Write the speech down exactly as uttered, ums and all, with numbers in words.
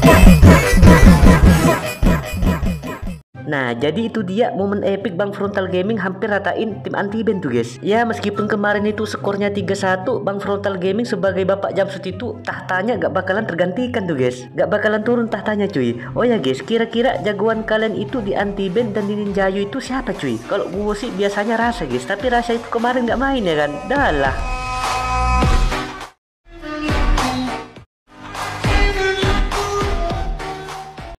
Nah, jadi itu dia momen epic Bang Frontal Gaming hampir ratain tim anti-ban tuh guys. Ya, meskipun kemarin itu skornya tiga satu, Bang Frontal Gaming sebagai bapak Jamsut itu tahtanya gak bakalan tergantikan tuh guys. Gak bakalan turun tahtanya cuy. Oh ya guys, kira-kira jagoan kalian itu di anti-ban dan di Ninjayo itu siapa cuy? Kalau gue sih biasanya Rasa guys, tapi Rasa itu kemarin gak main ya kan. Dah lah.